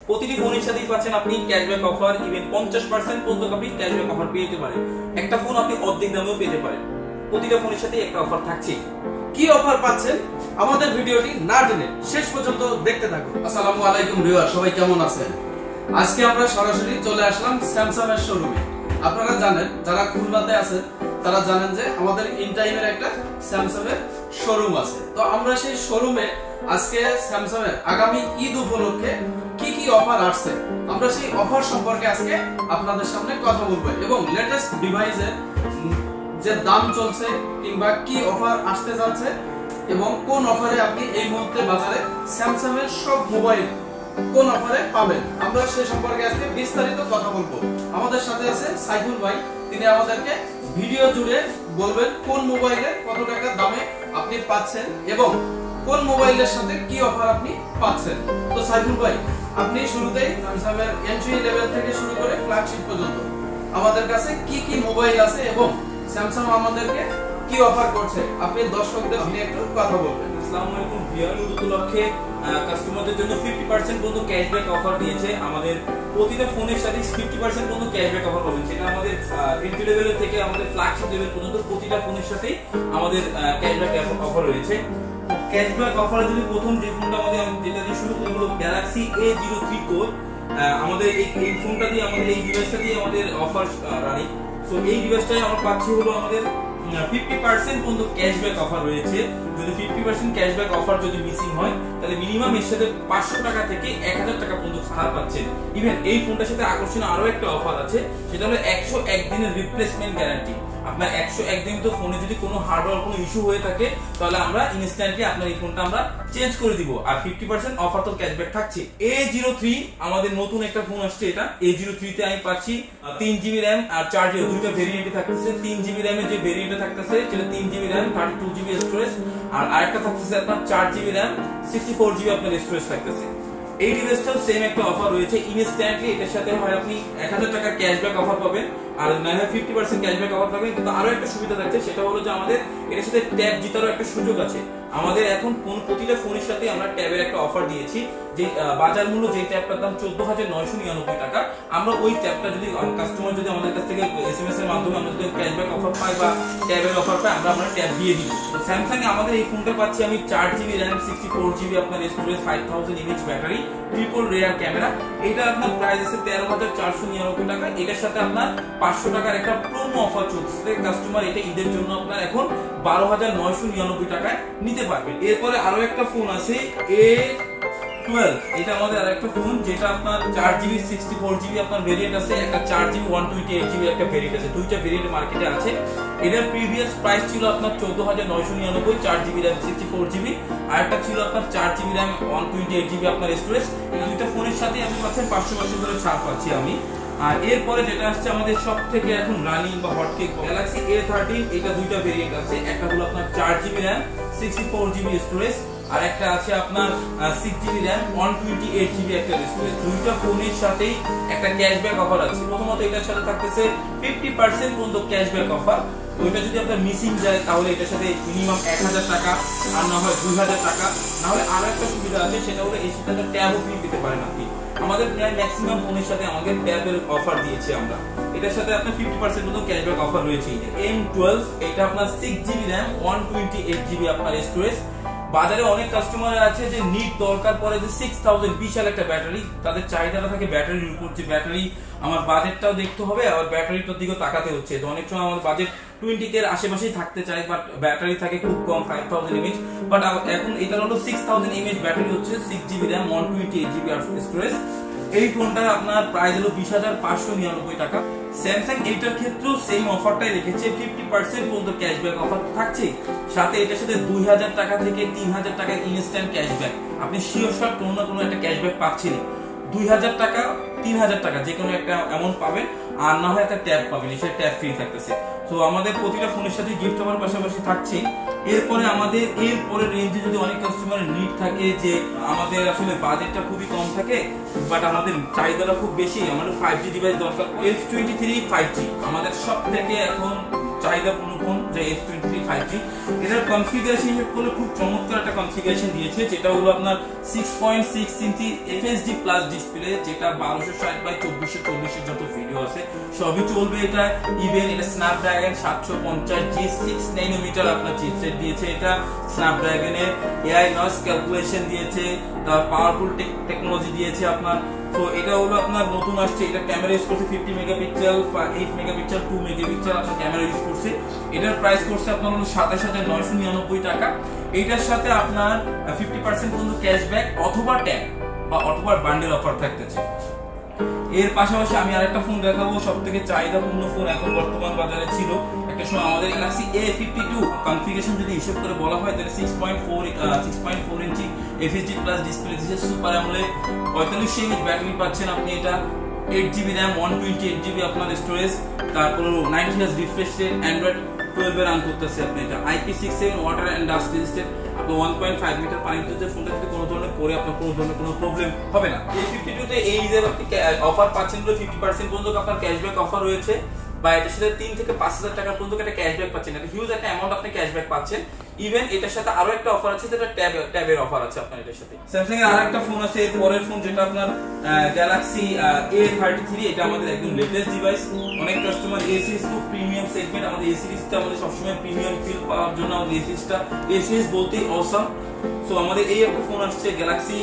প্রতিটি ফোনের সাথেই পাচ্ছেন আপনি ক্যাশব্যাক অফার, ইভেন 50% পর্যন্ত আপনি ক্যাশব্যাক অফার পেতে পারেন। একটা ফোন আপনি অর্ধেক দামেও পেতে পারেন। প্রতিটা ফোনের সাথে একটা অফার থাকছে। কি অফার পাচ্ছেন আমাদের ভিডিওটি না টেনে শেষ পর্যন্ত দেখতে থাকুন। আসসালামু আলাইকুম ভিউয়ার, সবাই কেমন আছেন? আজকে আমরা সরাসরি চলে আসলাম স্যামসাং এর শোরুমে। আপনারা জানেন, যারা খুলনাতে আছেন তারা জানেন যে আমাদের ইন টাইমের একটা স্যামসাং এর শোরুম আছে। তো আমরা সেই শোরুমে আজকে স্যামসাং এর আগামী ঈদ উপলক্ষে কি কি অফার আসছে, আমরা সেই অফার সম্পর্কে আজকে আপনাদের সামনে কথা বলবো এবং লেটেস্ট ডিভাইসের যে দাম চলছে কিংবা কি অফার আসতে যাচ্ছে এবং কোন অফারে আপনি এই মুহূর্তে বাজারে স্যামসাং এর সব মোবাইল কোন অফারে পাবেন, আমরা সে সম্পর্কে আজকে বিস্তারিত কথা বলবো। আমাদের সাথে আছে সাইফুল ভাই, তিনি আমাদেরকে ভিডিও জুড়ে বলবেন কোন মোবাইলের কত টাকা দামে আপনি পাচ্ছেন এবং কোন মোবাইলের সাথে কি অফার আপনি পাচ্ছেন। তো সাইফুল ভাই, আপনি শুরুতেই স্যামসাং এর এন্ট্রি লেভেল থেকে শুরু করে ফ্ল্যাগশিপ পর্যন্ত আমাদের কাছে কি কি মোবাইল আছে এবং স্যামসাং আমাদেরকে কি অফার করছে, আপনি দর্শকদের আপনি একটু কথা বলবেন। আসসালামু আলাইকুম ভিউয়ার, ঈদ উপলক্ষে কাস্টমারদের জন্য 50% পর্যন্ত ক্যাশব্যাক অফার দিয়েছে। আমাদের প্রতিটা ফোনের সাথে 50% পর্যন্ত ক্যাশব্যাক অফার পাবেন। সেটা আমাদের এন্ট্রি লেভেল থেকে আমাদের ফ্ল্যাগশিপ লেভেল পর্যন্ত প্রতিটা ফোনের সাথেই আমাদের ক্যাশব্যাক অফার রয়েছে। ক্যাশব্যাক অফার যদি প্রথম যে ফোনটা আমাদের যেটা দিয়ে শুরু করব গ্যালাক্সি A03 কোর, আমাদের এই ফোনটা দিয়ে আমাদের এই ডিভাইসটা দিয়ে আমাদের অফার রানিং। সো এই ডিভাইসটাই আমরা পাচ্ছি হলো আমাদের 50% পর্যন্ত ক্যাশব্যাক অফার রয়েছে। যদি 50% ক্যাশব্যাক অফার যদি মিসিং হয় তাহলে মিনিমাম এর সাথে 500 টাকা থেকে 1000 টাকা পর্যন্ত ছাড় পাচ্ছেন। ইভেন এই ফোনটার সাথে আকর্ষণীয় আরো একটা অফার আছে, সেটা হলো 101 দিনের রিপ্লেসমেন্ট গ্যারান্টি। আপনার 101 দিন তো ফোনে যদি কোনো হার্ডওয়্যার কোনো ইস্যু হয়ে থাকে তাহলে আমরা ইনস্ট্যান্টলি আপনার এই ফোনটা আমরা চেঞ্জ করে দিব। আর 50% অফার তো ক্যাশব্যাক থাকছে। A03 আমাদের নতুন একটা ফোন আসছে। এটা A03 তে আমি পাচ্ছি 3GB RAM আর 4GB, দুইটা ভেরিয়েন্টে থাকতেছে। 3GB RAM এর যে ভেরিয়েন্টে থাকতেছে সেটা 3GB RAM 32GB স্টোরেজ, আর আরেকটা থাকতেছে আপনার 4GB RAM 64GB আপনার স্টোরেজ থাকতেছে। এই ডিভাইসটাও সেম একটা অফার রয়েছে। ইনস্ট্যান্টলি এটার সাথে হয় আপনি 1000 টাকা ক্যাশব্যাক অফার পাবেন আর না হয় 50% ক্যাশব্যাক অফার পাবেন। কিন্তু আরো একটা সুবিধা থাকছে, সেটা হলো যে আমাদের এটার সাথে ট্যাব জেতারও একটা সুযোগ আছে। আমাদের এখন প্রতিটা ফোনের সাথে আমরা ট্যাবের একটা অফার দিয়েছি। যে বাজার মূল্য যে ট্যাবটার দাম 14,999 টাকা, আমরা ওই ট্যাবটা যদি কাস্টমার যদি আমাদের কাছ থেকে SMS এর মাধ্যমে আমরা যদি ক্যাশব্যাক অফার পাই বা ট্যাবের অফার পাই, আমরা ট্যাব দিয়ে দিব। তো স্যামসাং এ আমাদের এই ফোনটা পাচ্ছি আমি 4GB RAM 64GB আপনার storage, 5000 mAh battery, triple rear camera. এটা আপনার প্রাইস আছে 13,499 টাকা। এটার সাথে আপনার 500 টাকার একটা প্রোমো অফার চলছে। কাস্টমার এটা ঈদের জন্য আপনার এখন 12,999 টাকায় নিতে পারবেন। এরপরে আরো একটা ফোন আছে A12, এটা আমাদের আরেকটা ফোন, যেটা আপনার 4GB 64GB আপনার ভেরিয়েন্ট আছে, একটা 4GB 128GB একটা ভেরিয়েন্ট আছে। দুইটা ভেরিয়েন্ট মার্কেটে আছে। এটার প্রিভিয়াস প্রাইস ছিল আপনার 14,999, 4GB RAM 64GB, আর একটা ছিল আপনার 4GB RAM 128GB আপনার স্টোরেজ। এই দুইটা ফোনের সাথে আপনি পাচ্ছেন 500 করে ছাড় পাচ্ছি আমি। আর এরপরে যেটা আসছে আমাদের সব থেকে এখন রানিং বা হটকেক গ্যালাক্সি A13, এটা দুইটা ভেরিয়েন্ট আছে। একটা হলো আপনার 4GB RAM 64GB স্টোরেজ, আর একটা আছে আপনার 6GB RAM 128GB একটা স্টোরেজ। দুইটা ফোনের সাথেই একটা ক্যাশব্যাক অফার আছে। প্রথমত এটার সাথে থাকতেছে 50% পর্যন্ত ক্যাশব্যাক অফার। ওইটা যদি আপনার মিসিং যায় তাহলে এটার সাথে মিনিমাম 1000 টাকা আর না হয় 2000 টাকা। না হলে আরো একটা সুবিধা আছে, সেটা হলো এর সাথে ট্যাবও ফ্রি পেতে পারেন আপনি। আমাদের প্রায় ম্যাক্সিমাম ফোনের সাথে আমাদের ট্যাবের অফার দিয়েছি আমরা। এটার সাথে আপনার 50% পর্যন্ত ক্যাশব্যাক অফার রয়েছে। M12, এটা আপনার 6GB RAM 128GB আপনার স্টোরেজ। বাজারে অনেক কাস্টমার আছে যে নিট দরকার পড়ে যে 6000 বিশাল একটা ব্যাটারি, তাদের চাহিদাটা থাকে ব্যাটারির উপর, যে ব্যাটারি আমার বাজেটটাও দেখতে হবে আর ব্যাটারিটার দিকেও তাকাতে হচ্ছে। তো অনেক সময় আমার বাজেট 20K এর আশেপাশেই থাকতে চাই, বাট ব্যাটারি থাকে খুব কম 5000 mAh। বাট এখন এটা হলো 6000 mAh ব্যাটারি হচ্ছে, 6GB RAM 128GB স্টোরেজ। এই ফোনটা আপনার প্রাইস হলো 20,599 টাকা। স্যামসাং এইটার ক্ষেত্রেও সেম অফারটাই রেখেছে, 50% পর্যন্ত ক্যাশব্যাক অফার থাকছে। সাথে এটার সাথে 2000 টাকা থেকে 3000 টাকার ইনস্ট্যান্ট ক্যাশব্যাক। আপনি শিওর শট কোনো না কোনো একটা ক্যাশব্যাক পাচ্ছেন। 2000 টাকা 3000 টাকা যে কোনো একটা অ্যামাউন্ট পাবেন, আর না হয় একটা ট্যাব পাবেন, এসে ট্যাব ফ্রি থাকতেছে। তো আমাদের প্রতিটা ফোনের সাথে গিফট হওয়ার পাশাপাশি থাকছে। এরপরে আমাদের এরপরে রেঞ্জে যদি অনেক কাস্টমারের নিড থাকে যে আমাদের আসলে বাজেটটা খুবই কম থাকে বাট আমাদের চাহিদাটা খুব বেশি, আমাদের 5G ডিভাইস দরকার, S23 5G আমাদের সব থেকে এখন চাহিদাপূর্ণ ফোন যে S23 5G। এটার কনফিগারেশন হিসেবে করলে খুব চমৎকার একটা কনফিগারেশন দিয়েছে, যেটা হলো আপনার 6.6 ইঞ্চি FHD প্লাস ডিসপ্লে, যেটা 1260x2440 যত ভিডিও আছে সবই চলবে এটা। ইভেন এটা স্ন্যাপড্রাগন 750G 6 ন্যানোমিটার আপনার চিপসেট দিয়েছে, এটা স্ন্যাপড্রাগনের AI নয়েজ ক্যালকুলেশন দিয়েছে, তার পাওয়ারফুল টেকনোলজি দিয়েছে আপনার। তো এটা হলো আপনার নতুন আসছে, এটা ক্যামেরা ইউজ করছে 50 মেগাপিক্সেল, 8 মেগাপিক্সেল, 2 মেগাপিক্সেল আপনার ক্যামেরা ইউজ করছে। এটার প্রাইস করছে আপনার হলো 27999 টাকা। এটার সাথে আপনার 50% পর্যন্ত ক্যাশব্যাক অথবা ট্যাগ অথবা বান্ডেল অফার থাকতেছে। এর পাশাপাশি আমি আরেকটা ফোন দেখাবো, সবথেকে চাহিদাপূর্ণ ফোন এখন বর্তমান বাজারে ছিল একটা সময় আমাদের Galaxy A52। কনফিগারেশন যদি হিসাব করে বলা হয় তাহলে 6.4 ইঞ্চি FHD প্লাস ডিসপ্লে দিয়েছে, সুপার অ্যামোলেড, 45 mAh ব্যাটারি পাচ্ছেন আপনি। এটা 8GB RAM, 128GB আপনার স্টোরেজ, তারপর 90 Hz রিফ্রেশ রেট, Android 12 এ রান করতেছে আপনি। এটা IP67 water and dust resistant, আপনি 1.5 লিটার পানিতে যে ফোনটা যদি কোনো ধরনের পরে আপনার কোনো ধরনের কোনো প্রবলেম হবে না। A52 তে এই যে আপনি অফার পাচ্ছেন 50% পর্যন্ত আপনার ক্যাশব্যাক অফার রয়েছে, বা এটার সাথে 3 থেকে 5000 টাকা পর্যন্ত একটা ক্যাশব্যাক পাচ্ছেন, একটা হিউজ একটা অ্যামাউন্ট আপনি ক্যাশব্যাক পাচ্ছেন। ইভেন এটার সাথে আরো একটা অফার আছে, যেটা ট্যাবের অফার আছে আপনার এটার সাথে। স্যামসাং এর আরেকটা ফোন আছে, এর পরের ফোন যেটা আপনার Galaxy A33। এটা আমাদের একদম লেটেস্ট ডিভাইস। অনেক কাস্টমার A সিরিজ খুব প্রিমিয়াম সেগমেন্ট, আমাদের A সিরিজটা আমাদের সবসময় প্রিমিয়াম ফিল পাওয়ার জন্য আমাদের A সিরিজ বলতেই অসাম। সো আমাদের এই একটা ফোন আসছে Galaxy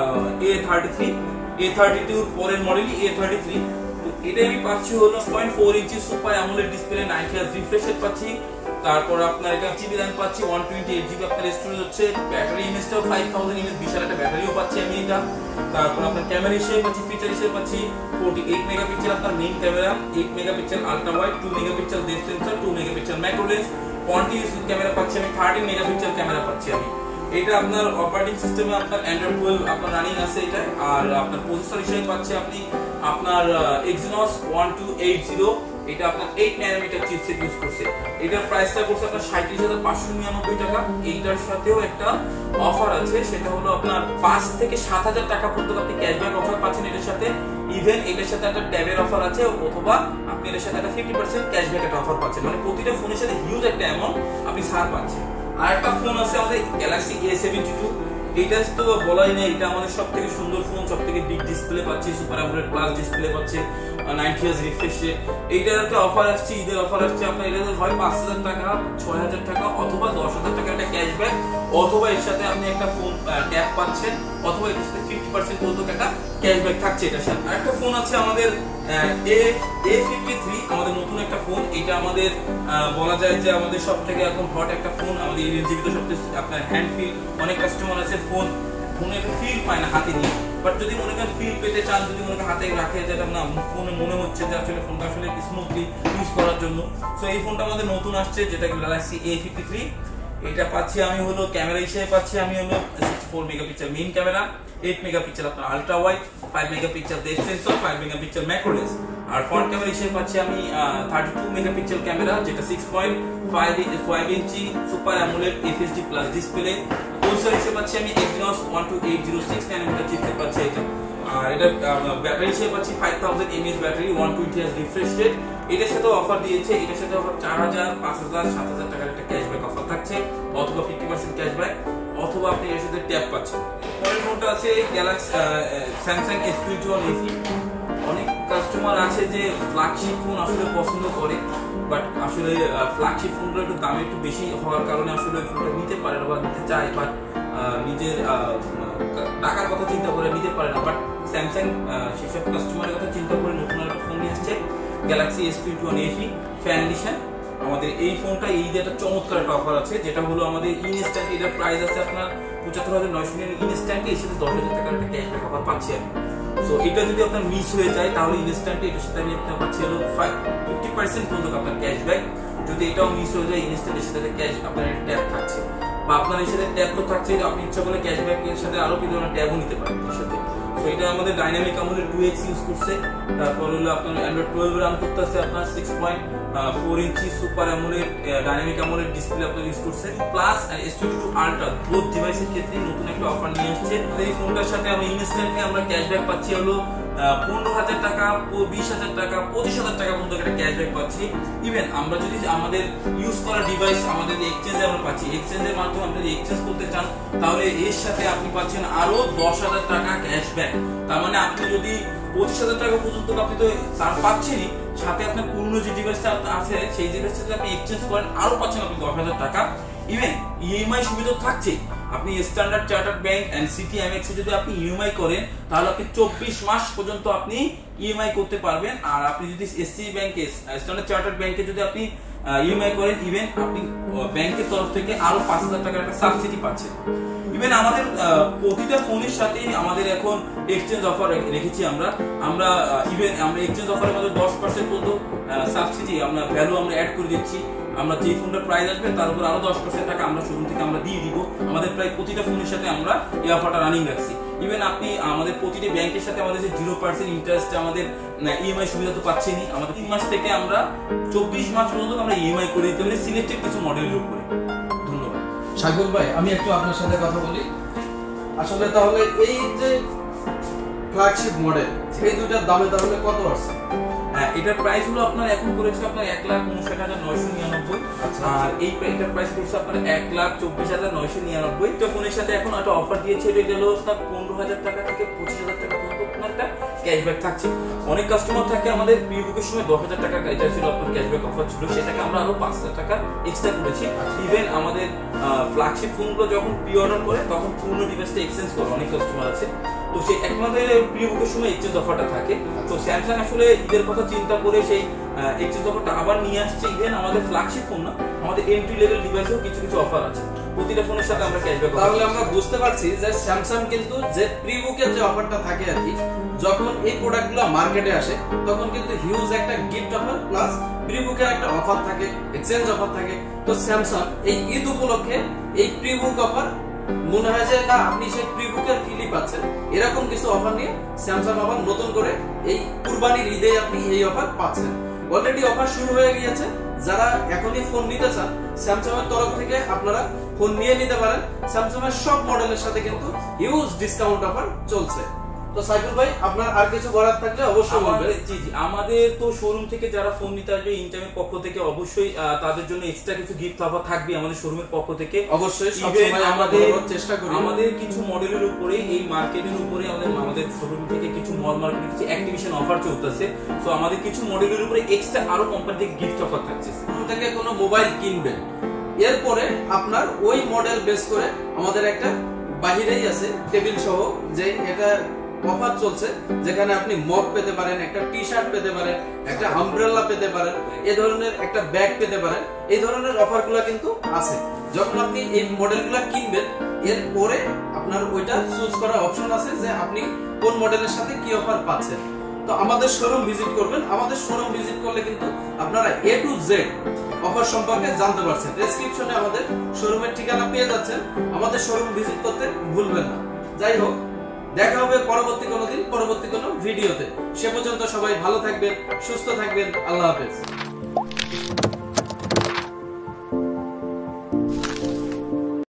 A33, A32 পরের মডেলই A33। এটা আমি পাচ্ছি হলো 0.4 inch super AMOLED display, 90 Hz refresh rate পাচ্ছি, তারপর আপনার এটা GB RAM পাচ্ছি, 128GB আপনার স্টোরেজ হচ্ছে, ব্যাটারি ইমেজটাও 5000 mAh বিশাল একটা ব্যাটারিও পাচ্ছি আমি এটা। তারপর আপনার ক্যামেরা হিসেবে পাচ্ছি, ফিচার হিসেবে পাচ্ছি 48 মেগাপিক্সেল আপনার main camera, 8 megapixel ultra wide, 2 megapixel depth sensor, 2 megapixel macro lens, point camera পাচ্ছি আমি, 13 মেগাপিক্সেল ক্যামেরা পাচ্ছি আমি। এটা আপনার অপারেটিং সিস্টেমে আপনার Android 12 আপনার রানিং আছে এটা। আর আপনার প্রসেসর হিসেবে পাচ্ছি আপনি আপনার Exynos 1280, এটা আপনার 8 ন্যানোমিটার চিপসেট ইউজ করছে। এটার প্রাইসটা করছে আপনার 37599 টাকা। এইটার সাথেও একটা অফার আছে, সেটা হলো আপনার 5 থেকে 7000 টাকা পর্যন্ত আপনি ক্যাশব্যাক অফার পাচ্ছেন এটার সাথে। ইভেন এটার সাথে একটা ট্যাবের অফার আছে, অথবা আপনি এর সাথে একটা 50% ক্যাশব্যাক একটা অফার পাচ্ছেন, মানে প্রতিটা ফোনের সাথে হিউজ একটা অ্যামাউন্ট আপনি ছাড় পাচ্ছেন। আর একটা ফোন আছে আমাদের Galaxy A72। এটা তো বলাই নেই, এটা আমাদের সবথেকে সুন্দর ফোন, সবথেকে বিগ ডিসপ্লে পাচ্ছি, সুপার অ্যামোলেড প্লাস ডিসপ্লে পাচ্ছে, 90 Hz রিফ্রেশ রেট। এইটার একটা অফার আসছে, ঈদের অফার আসছে আপনার। এটা হয় 5000 টাকা, 6000 টাকা, অথবা 10000 টাকা একটা ক্যাশব্যাক, অথবা এর সাথে আপনি একটা ফোন ট্যাব পাচ্ছেন, অথবা এর সাথে 50% পর্যন্ত একটা ক্যাশব্যাক থাকছে এটার সাথে। আরেকটা ফোন আছে আমাদের A53, আমাদের নতুন একটা ফোন। এটা আমাদের বলা যায় যে আমাদের সবথেকে এখন হট একটা ফোন, আমাদের এই রেঞ্জের ভিতরে সবথেকে আপনার হ্যান্ড ফিল। অনেক কাস্টমার আছে ফোনের ফিল পায় না হাতে নিয়ে, বাট যদি মনে করেন ফিল পেতে চান, যদি মনে করেন হাতে রাখে যেটা না ফোনে মনে হচ্ছে যে আসলে ফোনটা আসলে স্মুথলি ইউজ করার জন্য। সো এই ফোনটা আমাদের নতুন আসছে, যেটা Galaxy A53। এটা পাচ্ছি আমি হলো ক্যামেরা হিসেবে পাচ্ছি আমি হলো 64 মেগাপিক্সেল মেইন ক্যামেরা, 8 মেগাপিক্সেল আপনার ultra wide, 5 megapixel depth sensor, 5 megapixel macro lens. আর ফ্রন্ট ক্যামেরা হিসেবে পাচ্ছি আমি 32 মেগাপিক্সেল ক্যামেরা, যেটা 6.5 inch super AMOLED FHD plus display. Processor হিসেবে পাচ্ছি আমি Exynos 12800 6 ন্যানোমিটার চিপসেট পাচ্ছি এটা। আর এটা ব্যাটারি হিসেবে পাচ্ছি 5000 mAh battery, 120 Hz refresh rate. এটার সাথে অফার দিয়েছে, এটার সাথে অফার 4000, 5000, 7000 টাকার একটা ক্যাশব্যাক অফার থাকছে, অথবা 50% ক্যাশব্যাক, অথবা আপনি এর সাথে ট্যাব পাচ্ছেন। পরের ফোনটা আছে Galaxy Samsung S21 FE। অনেক কাস্টমার আছে যে ফ্ল্যাগশিপ ফোন আসলে পছন্দ করে, বাট আসলে ফ্ল্যাগশিপ ফোনগুলো একটু দাম একটু বেশি হওয়ার কারণে আসলে ফোনটা নিতে পারে না বা নিতে চায়, বাট নিজের টাকার কথা চিন্তা করে নিতে পারে না। বাট স্যামসাং সেসব কাস্টমারের কথা চিন্তা করে নতুন একটা ফোন নিয়ে আসছে, Galaxy S21 FE fan addition. আমাদের এই ফোনটা ঈদে একটা চমৎকার একটা অফার আছে, যেটা হলো আমাদের ইনস্ট্যান্ট। এটার প্রাইস আছে আপনার 75900 ইনস্ট্যান্টে, এর সাথে 10000 টাকার একটা ক্যাশব্যাক অফার পাচ্ছি আমি। সো এটা যদি আপনার মিস হয়ে যায় তাহলে ইনস্ট্যান্টে এটার সাথে আমি আপনার পাচ্ছি হলো 50% পর্যন্ত আপনার ক্যাশব্যাক। যদি এটাও মিস হয়ে যায় ইনস্ট্যান্টের সাথে ক্যাশ আপনার ট্যাব থাকছে, বা আপনার এর সাথে ট্যাব তো থাকছে, আপনি ইচ্ছা করলে ক্যাশব্যাকের সাথে আরো কি ধরনের ট্যাবও নিতে পারেন এর সাথে। তো তো এটা আমাদের ডাইনামিক আমলের 2x ইউজ করছে, তারপর হলো আপনার অ্যান্ড্রয়েড 12 রান করতেছে আপনার 6.4 inch super AMOLED dynamic AMOLED display আপনার ইউজ করছে। প্লাস আর S22 আলট্রা বোথ ডিভাইসের ক্ষেত্রে নতুন একটা অফার নিয়ে আসছে। এই ফোনটার সাথে আমরা ইনস্ট্যান্টলি আমরা ক্যাশব্যাক পাচ্ছি হলো 15,000 টাকা, 20,000 টাকা, 25,000 টাকা পর্যন্ত একটা ক্যাশব্যাক পাচ্ছি। ইভেন আমরা যদি আমাদের ইউজ করা ডিভাইস আমাদের এক্সচেঞ্জে আমরা পাচ্ছি, এক্সচেঞ্জের মাধ্যমে আপনি যদি এক্সচেঞ্জ করতে চান তাহলে এর সাথে আপনি পাচ্ছেন আরো 10,000 টাকা ক্যাশব্যাক। তার মানে আপনি যদি 25,000 টাকা পর্যন্ত আপনি তো পাচ্ছেনই, সাথে আপনার পুরনো যে ডিভাইসটা আছে সেই ডিভাইসটা যদি আপনি এক্সচেঞ্জ করেন আরো পাচ্ছেন আপনি 10,000 টাকা। ইভেন ইএমআই সুবিধা থাকছে, আপনি Standard Chartered Bank and City Amex এ যদি আপনি ইএমআই করেন তাহলে আপনি 24 মাস পর্যন্ত আপনি ইএমআই করতে পারবেন। আর আপনি যদি এসসি ব্যাংকে স্ট্যান্ডার্ড চার্টার্ড ব্যাংকে যদি আপনি ইএমআই করেন, ইভেন আপনি ব্যাংকের তরফ থেকে আরো 5,000 টাকার একটা সাবসিডি পাচ্ছেন। ইভেন আমাদের প্রতিটা ফোনের সাথে আমাদের এখন এক্সচেঞ্জ অফার রেখেছি আমরা ইভেন আমরা এক্সচেঞ্জ অফারের মধ্যে 10% পর্যন্ত সাবসিডি আমরা ভ্যালু আমরা অ্যাড করে দিচ্ছি। আমরা যে ফোনটার প্রাইস আসবে তার উপর আরো 10% টাকা আমরা শোরুম থেকে আমরা দিয়ে দিব। আমাদের প্রায় প্রতিটা ফোনের সাথে আমরা এই অফারটা রানিং রাখছি। ইভেন আপনি আমাদের প্রতিটি ব্যাংকের সাথে আমাদের যে 0% ইন্টারেস্ট আমাদের ইএমআই সুবিধা তো পাচ্ছেনই। আমাদের 3 মাস থেকে আমরা 24 মাস পর্যন্ত আমরা ইএমআই করে দিতে পারি সিলেক্টেড কিছু মডেলের উপরে। ধন্যবাদ। সাইফুল ভাই, আমি একটু আপনার সাথে কথা বলি। আসলে তাহলে এই যে ফ্ল্যাগশিপ মডেল এই দুটার দামে তাহলে কত আছে? এটার প্রাইস হলো আপনার এখন করেছে আপনার 1,59,999। আর এটার প্রাইস পড়ছে আপনার 1,24,999। তো ফোনের সাথে এখন একটা অফার দিয়েছে, এটা হলো আপনার 15,000 টাকা থেকে 25,000 টাকা পর্যন্ত আপনার একটা ক্যাশব্যাক থাকছে। অনেক কাস্টমার থাকে আমাদের প্রি বুকের সময় 10,000 টাকা এটা ছিল আপনার ক্যাশব্যাক অফার ছিল, সেটাকে আমরা আরো 5,000 টাকা এক্সট্রা করেছি। ইভেন আমাদের ফ্ল্যাগশিপ ফোনগুলো যখন প্রি অর্ডার করে তখন পুরনো ডিভাইসটা এক্সচেঞ্জ করে অনেক কাস্টমার আছে, তো সেই একমাত্র প্রি বুকের সময় এক্সচেঞ্জ অফারটা থাকে। তো স্যামসাং আসলে ঈদের কথা চিন্তা করে সেই এক্সচেঞ্জ অফারটা আবার নিয়ে আসছে। ইভেন আমাদের ফ্ল্যাগশিপ ফোন না, আমাদের এন্ট্রি লেভেল ডিভাইসেও কিছু কিছু অফার আছে, প্রতিটা ফোনের সাথে আমরা ক্যাশব্যাক। তাহলে আমরা বুঝতে পারছি যে স্যামসাং কিন্তু যে প্রি বুকের যে অফারটা থাকে আর কি, যখন এই প্রোডাক্টগুলো মার্কেটে আসে তখন কিন্তু হিউজ একটা গিফট অফার প্লাস প্রি বুকের একটা অফার থাকে, এক্সচেঞ্জ অফার থাকে। তো স্যামসাং এই ঈদ উপলক্ষে এই প্রি বুক অফার মনে হয় যে না আপনি সেই প্রি বুকের ফিলি পাচ্ছেন, এরকম কিছু অফার নিয়ে স্যামসাং আবার নতুন করে এই কুরবানির ঈদে আপনি এই অফার পাচ্ছেন। অলরেডি অফার শুরু হয়ে গিয়েছে, যারা এখনই ফোন নিতে চান স্যামসাং এর তরফ থেকে আপনারা ফোন নিয়ে নিতে পারেন। স্যামসাং এর সব মডেলের সাথে কিন্তু হিউজ ডিসকাউন্ট অফার চলছে। তো সাইফুল ভাই, আপনার আর কিছু বলার থাকলে অবশ্যই বলবেন। জি, আমাদের তো শোরুম থেকে যারা ফোন নিতে আসবে ইনটাইমের পক্ষ থেকে অবশ্যই তাদের জন্য এক্সট্রা কিছু গিফট অফার থাকবে আমাদের শোরুমের পক্ষ থেকে। অবশ্যই সবসময় আমাদের চেষ্টা করি আমাদের কিছু মডেলের উপরে এই মার্কেটের উপরে আমাদের শোরুম থেকে কিছু মল মার্কেটে কিছু অ্যাক্টিভেশন অফার চলতেছে। সো আমাদের কিছু মডেলের উপরে এক্সট্রা আরো কোম্পানি থেকে গিফট অফার থাকছে। থেকে কোনো মোবাইল কিনবেন, এরপরে আপনার ওই মডেল বেস করে আমাদের একটা বাহিরেই আছে টেবিল সহ যে এটা অফার চলছে, যেখানে আপনি মগ পেতে পারেন, একটা টি শার্ট পেতে পারেন, একটা আমব্রেলা পেতে পারেন, এই ধরনের একটা ব্যাগ পেতে পারেন। এই ধরনের অফারগুলো কিন্তু আছে। যখন আপনি এই মডেলগুলো কিনবেন এরপরে আপনার ওইটা চুজ করার অপশন আছে যে আপনি কোন মডেলের সাথে কি অফার পাচ্ছেন। তো আমাদের শোরুম ভিজিট করবেন। আমাদের শোরুম ভিজিট করলে কিন্তু আপনারা A to Z অফার সম্পর্কে জানতে পারছেন। ডেসক্রিপশনে আমাদের শোরুমের ঠিকানা পেয়ে যাচ্ছেন, আমাদের শোরুম ভিজিট করতে ভুলবেন না। যাই হোক, দেখা হবে পরবর্তী কোনো দিন পরবর্তী কোনো ভিডিওতে। সে পর্যন্ত সবাই ভালো থাকবেন, সুস্থ থাকবেন। আল্লাহ হাফেজ।